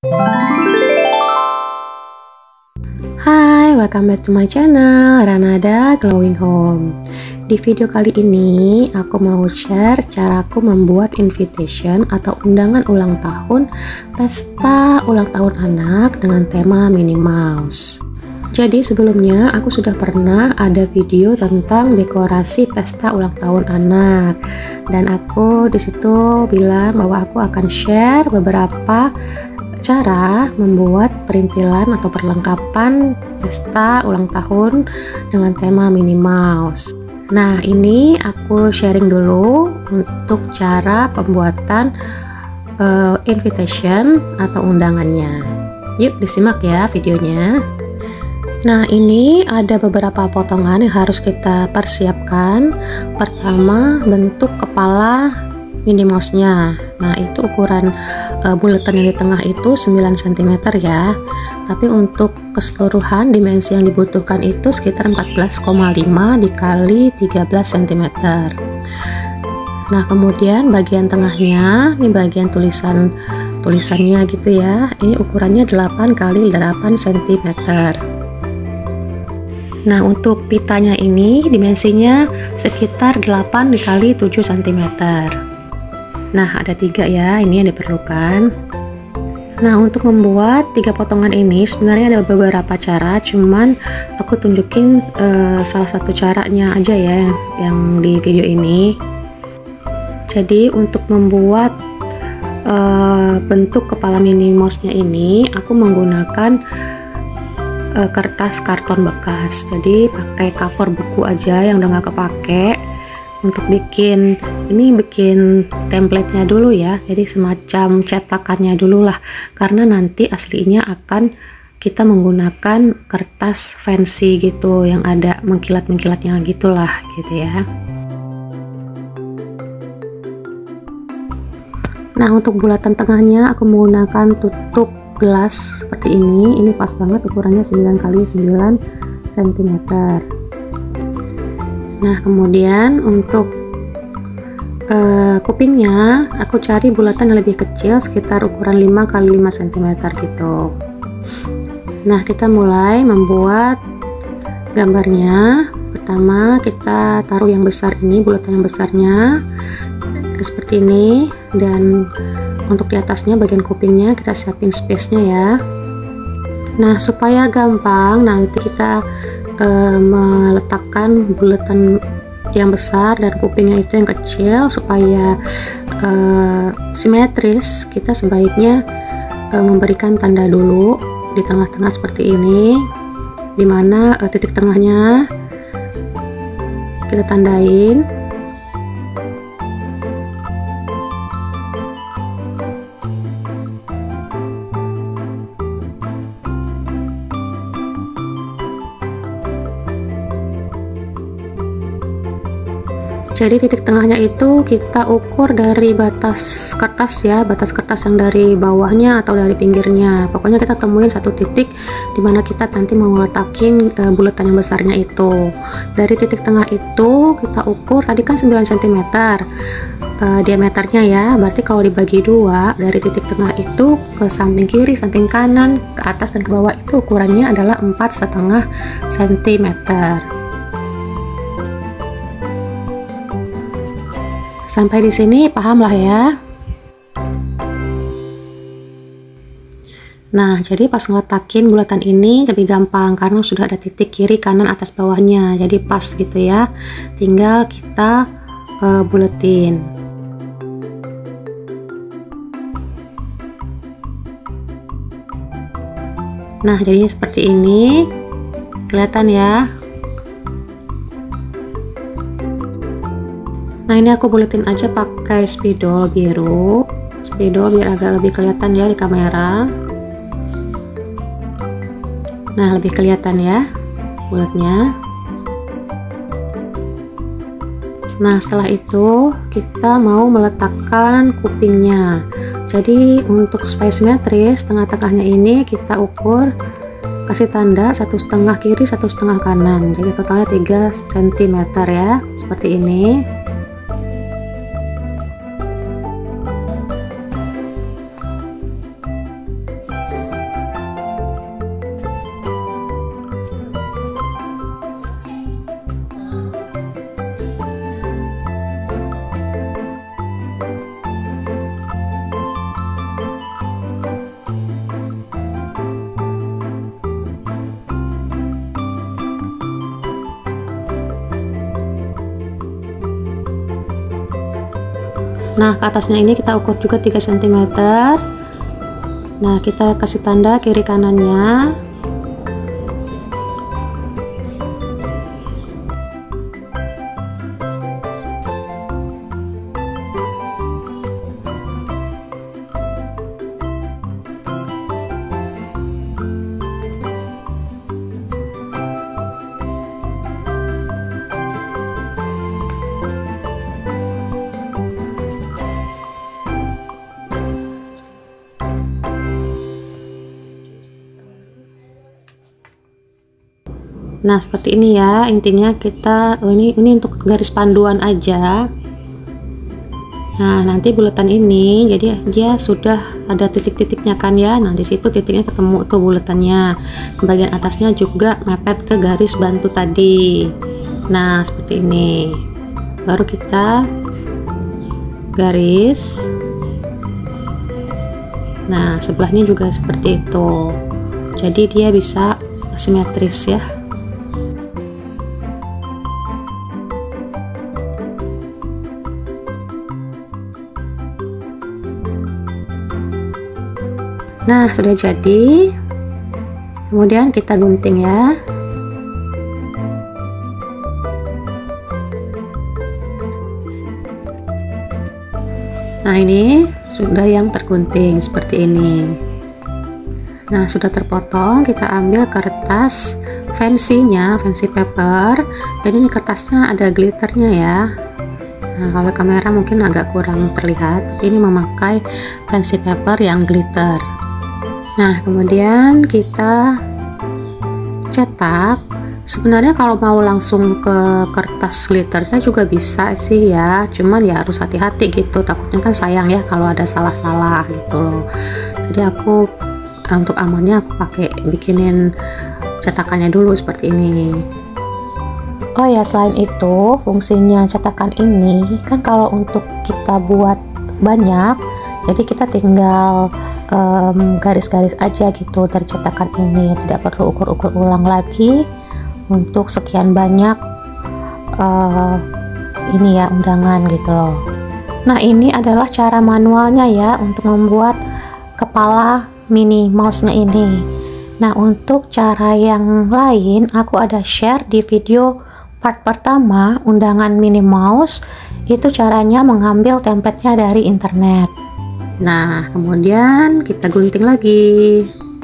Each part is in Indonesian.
Hai, welcome back to my channel Ranada Glowing Home. Di video kali ini aku mau share caraku membuat invitation atau undangan ulang tahun pesta ulang tahun anak dengan tema Minnie Mouse. Jadi sebelumnya aku sudah pernah ada video tentang dekorasi pesta ulang tahun anak, dan aku disitu bilang bahwa aku akan share beberapa cara membuat perintilan atau perlengkapan pesta ulang tahun dengan tema Minnie Mouse. Nah, ini aku sharing dulu untuk cara pembuatan invitation atau undangannya. Yuk disimak ya videonya. Nah, ini ada beberapa potongan yang harus kita persiapkan. Pertama, bentuk kepala Minnie Mouse-nya. Nah, itu ukuran buletan yang di tengah itu 9 cm ya. Tapi untuk keseluruhan dimensi yang dibutuhkan itu sekitar 14,5 dikali 13 cm. Nah, kemudian bagian tengahnya, ini bagian tulisannya gitu ya. Ini ukurannya 8 kali 8 cm. Nah, untuk pitanya ini dimensinya sekitar 8 dikali 7 cm. Nah, ada 3 ya, ini yang diperlukan. Nah, untuk membuat 3 potongan ini sebenarnya ada beberapa cara, cuman aku tunjukin salah satu caranya aja ya yang di video ini. Jadi untuk membuat bentuk kepala Minnie Mouse-nya ini, aku menggunakan kertas karton bekas. Jadi pakai cover buku aja yang udah nggak kepake. Untuk bikin template-nya dulu ya, jadi semacam cetakannya dulu lah, karena nanti aslinya akan kita menggunakan kertas fancy gitu yang ada mengkilat-mengkilatnya gitulah gitu ya. Nah, untuk bulatan tengahnya aku menggunakan tutup gelas seperti ini pas banget ukurannya 9 kali 9 cm. Nah, kemudian untuk kupingnya aku cari bulatan yang lebih kecil sekitar ukuran 5 kali 5 cm gitu. Nah, kita mulai membuat gambarnya. Pertama kita taruh yang besar ini, bulatan yang besarnya seperti ini, dan untuk di atasnya bagian kupingnya kita siapin space-nya ya. Nah, supaya gampang nanti kita meletakkan bulatan yang besar dan kupingnya itu yang kecil supaya simetris, kita sebaiknya memberikan tanda dulu di tengah-tengah seperti ini, dimana titik tengahnya kita tandain. Jadi titik tengahnya itu kita ukur dari batas kertas ya, batas kertas yang dari bawahnya atau dari pinggirnya. Pokoknya kita temuin satu titik dimana kita nanti mau ngeletakin bulatan yang besarnya itu. Dari titik tengah itu kita ukur, tadi kan 9 cm diameternya ya, berarti kalau dibagi 2, dari titik tengah itu ke samping kiri, samping kanan, ke atas dan ke bawah itu ukurannya adalah 4,5 cm. Sampai di sini paham lah ya. Nah, jadi pas ngeletakin bulatan ini lebih gampang karena sudah ada titik kiri, kanan, atas, bawahnya. Jadi pas gitu ya. Tinggal kita buletin. Nah, jadinya seperti ini. Kelihatan ya. Nah, ini aku buletin aja pakai spidol biru, biar agak lebih kelihatan ya di kamera. Nah, lebih kelihatan ya bulatnya. Nah, setelah itu kita mau meletakkan kupingnya. Jadi untuk supaya simetris, tengah-tengahnya ini kita ukur, kasih tanda 1,5 kiri 1,5 kanan, jadi totalnya 3 cm ya, seperti ini. Nah, ke atasnya ini kita ukur juga 3 cm. Nah, kita kasih tanda kiri kanannya. Nah, seperti ini ya, intinya kita ini untuk garis panduan aja. Nah, nanti bulatan ini jadi dia sudah ada titik-titiknya kan ya. Nah, di situ titiknya ketemu tuh bulatannya. Bagian atasnya juga mepet ke garis bantu tadi. Nah, seperti ini. Baru kita garis. Nah, sebelahnya juga seperti itu. Jadi dia bisa simetris ya. Nah, sudah jadi. Kemudian kita gunting ya. Nah, ini sudah yang tergunting seperti ini. Nah, sudah terpotong, kita ambil kertas fancy-nya, fancy paper. Jadi ini kertasnya ada glitternya ya. Nah, kalau kamera mungkin agak kurang terlihat, tapi ini memakai fancy paper yang glitter. Nah, kemudian kita cetak. Sebenarnya kalau mau langsung ke kertas glitternya juga bisa sih ya, cuman ya harus hati-hati gitu, takutnya kan sayang ya kalau ada salah-salah gitu loh. Jadi aku untuk amannya aku pakai bikinin cetakannya dulu seperti ini. Oh ya, selain itu fungsinya cetakan ini kan kalau untuk kita buat banyak, jadi kita tinggal garis-garis aja gitu dari cetakan ini, tidak perlu ukur-ukur ulang lagi untuk sekian banyak ini ya undangan gitu loh. Nah, ini adalah cara manualnya ya untuk membuat kepala mini mouse-nya ini. Nah, untuk cara yang lain aku ada share di video part pertama undangan mini mouse. Itu caranya mengambil template-nya dari internet. Nah, kemudian kita gunting lagi.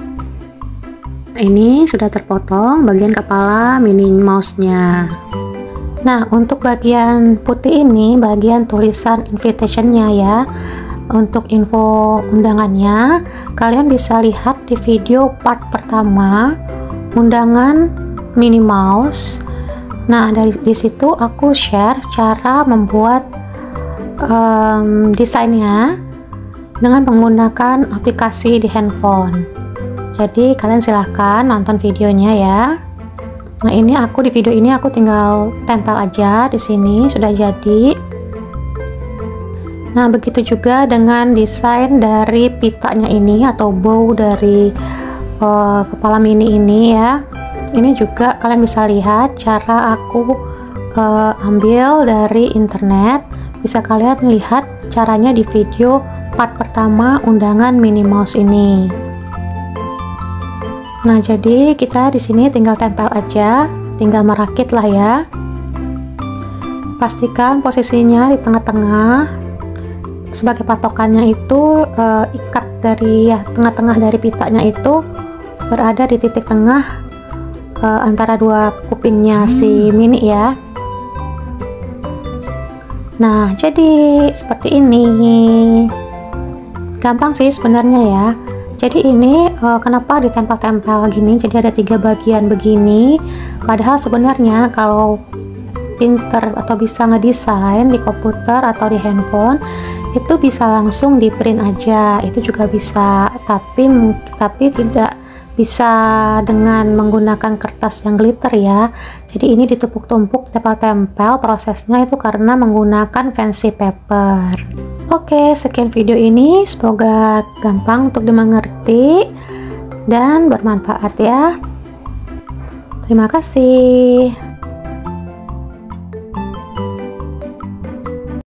Ini sudah terpotong bagian kepala mini mouse-nya. Nah, untuk bagian putih ini bagian tulisan invitation-nya ya. Untuk info undangannya kalian bisa lihat di video part pertama undangan mini mouse. Nah, di situ aku share cara membuat desainnya dengan menggunakan aplikasi di handphone. Jadi kalian silahkan nonton videonya ya. Nah, ini aku di video ini aku tinggal tempel aja di sini, sudah jadi. Nah, begitu juga dengan desain dari pitanya ini atau bow dari kepala mini ini ya. Ini juga kalian bisa lihat cara aku ambil dari internet. Bisa kalian lihat caranya di video part pertama undangan mini mouse ini. Nah, jadi kita di sini tinggal tempel aja, tinggal merakit lah ya. Pastikan posisinya di tengah-tengah. Sebagai patokannya itu ikat dari ya tengah-tengah dari pitanya itu berada di titik tengah antara dua kupingnya si mini ya. Nah, jadi seperti ini. Gampang sih sebenarnya ya. Jadi ini kenapa ditempel-tempel gini, jadi ada 3 bagian begini, padahal sebenarnya kalau pinter atau bisa ngedesain di komputer atau di handphone itu bisa langsung di print aja, itu juga bisa, tapi tidak bisa dengan menggunakan kertas yang glitter ya. Jadi ini ditumpuk-tumpuk, tempel-tempel, prosesnya itu karena menggunakan fancy paper. Oke, sekian video ini, semoga gampang untuk dimengerti dan bermanfaat ya. Terima kasih.